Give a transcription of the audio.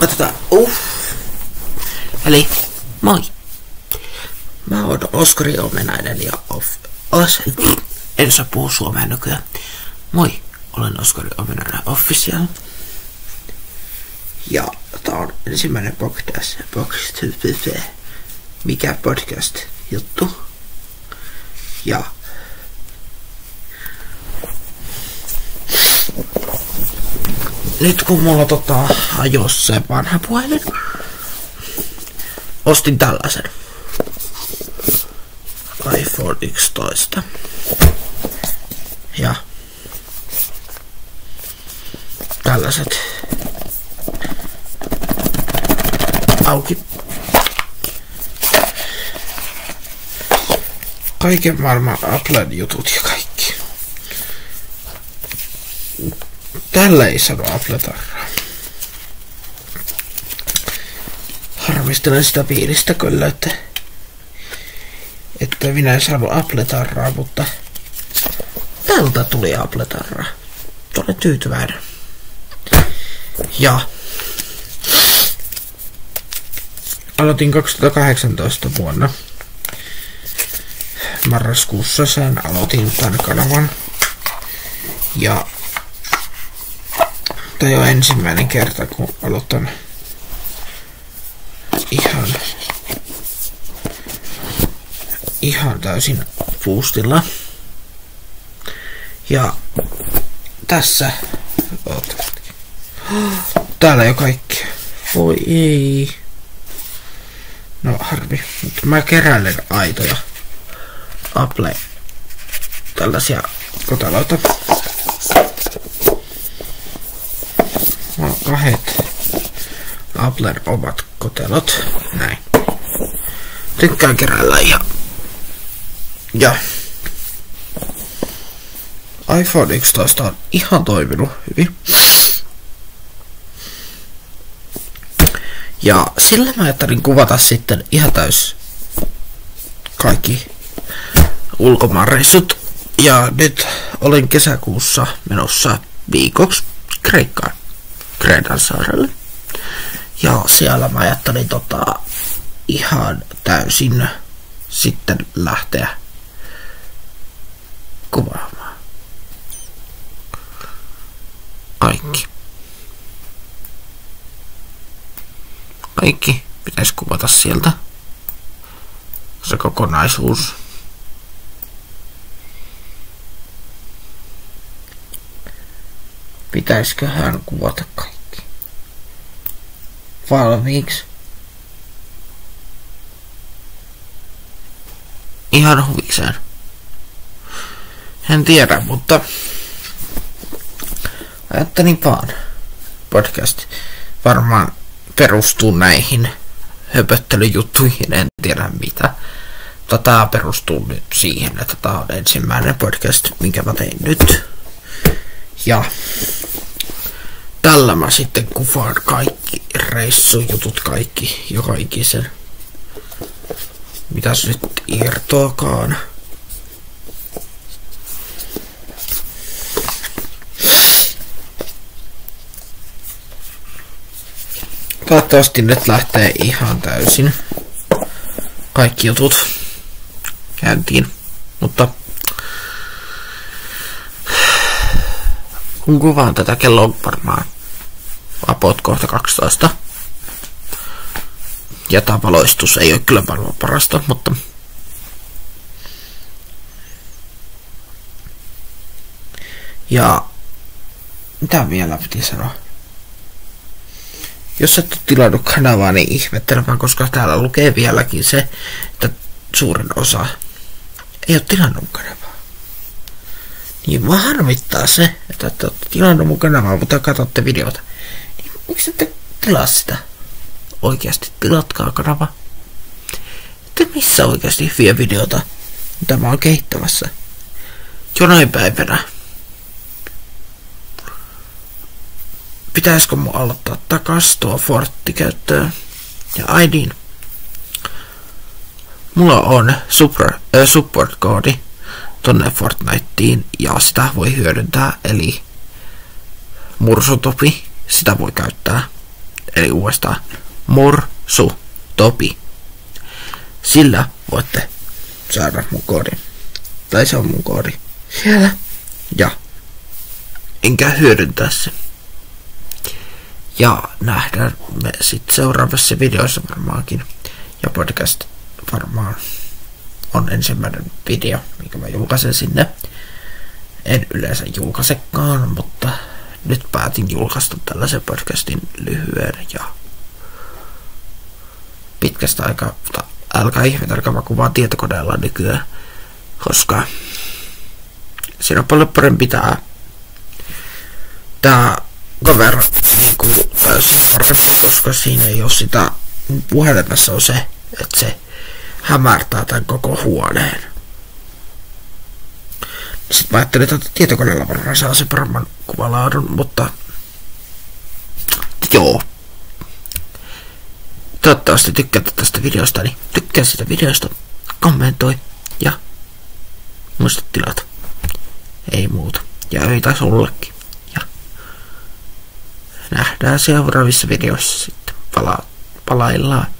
Katsotaan. Eli moi. Mä oon Oskari Omenainen ja en saa puhua suomea nykyään. Moi, olen Oskari Omenainen Official. Ja tää on ensimmäinen podcast mikä podcast juttu. Ja nyt kun mulla hajosi se vanha puhelin, ostin tällaisen iPhone 11. Ja tällaiset auki. Kaiken maailman Applen jutut ja kaikki. Tällä ei sano Apple-tarraa. Harmistelen sitä piiristä kyllä, että minä en saanut Apple-tarraa, mutta tältä tuli Apple-tarraa. Olen tyytyväinen. Ja aloitin 2018 vuonna. Marraskuussa sen aloitin tämän kanavan. Ja tämä on ensimmäinen kerta, kun aloitan ihan täysin boostilla. Ja tässä täällä jo kaikki. Voi ei. No harmi, mutta mä keräilen aitoja Apple tällaisia kotaloita. Mulla on kahdet Applen omat kotelot. Näin. Tykkään keräillä ja iPhone 11 on ihan toiminut hyvin. Ja sillä mä ajattelin kuvata sitten ihan täys kaikki ulkomaanreissut. Ja nyt olen kesäkuussa menossa viikoksi Kreikkaan, Kreetan saarelle. Ja siellä mä ajattelin ihan täysin sitten lähteä kuvaamaan kaikki pitäisi kuvata sieltä, se kokonaisuus. Pitäisiköhän kuvata kaikki valmiiksi? Ihan huvikseen. En tiedä, mutta ajattelin vaan. Podcast varmaan perustuu näihin höpöttelyjuttuihin, en tiedä mitä. Tämä perustuu nyt siihen, että tämä on ensimmäinen podcast, minkä mä tein nyt. Ja tällä mä sitten kuvaan kaikki reissujutut, kaikki, joka ikisen. Mitäs nyt irtoakaan. Toivottavasti nyt lähtee ihan täysin kaikki jutut käyntiin, mutta kun kuvaan tätä, kello on varmaan about kohta 12. Ja tämä valoistus ei ole kyllä varmaan parasta, mutta ja mitä vielä piti sanoa? Jos et ole tilannut kanavaa, niin ihmettelemään, koska täällä lukee vieläkin se, että suurin osa ei ole tilannut kanavaa. Niin mä harmittaa se, että olette tilannut mun kanavaa, mutta katsotte videota. Niin miksi ette tilaa sitä? Oikeasti tilatkaa kanava. Ette missä oikeasti hyviä videota, mitä mä oon kehittämässä. Jonain päivänä. Pitäisikö mun aloittaa takas tuo Fortti käyttöön ja ID:n? Mulla on support-koodi tonne Fortniteen ja sitä voi hyödyntää, eli mursutopi, sitä voi käyttää eli uudestaan Morsu Topi. Sillä voitte saada mun koodin. Tai se on mun koodi siellä. Ja enkä hyödyntää se. Ja nähdään me sitten seuraavassa videossa varmaankin. Ja podcast varmaan on ensimmäinen video, minkä mä julkaisen sinne. En yleensä julkaisekaan, mutta nyt päätin julkaista tällaisen podcastin lyhyen ja pitkästä aikaa. Älkää ihmetelkää, mä kuvaan tietokoneella nykyään, koska siinä on paljon parempi tää cover niinku täysin parempi, koska siinä ei oo sitä puhelimessa on se, että se hämärtää tän koko huoneen. Sitten mä ajattelin, että tietokoneella varmaan saa se paremman kuvalaadun, mutta joo. Toivottavasti tykkäätte tästä videosta, niin tykkää sitä videosta, kommentoi ja muista tilata. Ei muuta. Ja öitä sullekin. Ja nähdään seuraavissa videoissa sitten. Palaillaan.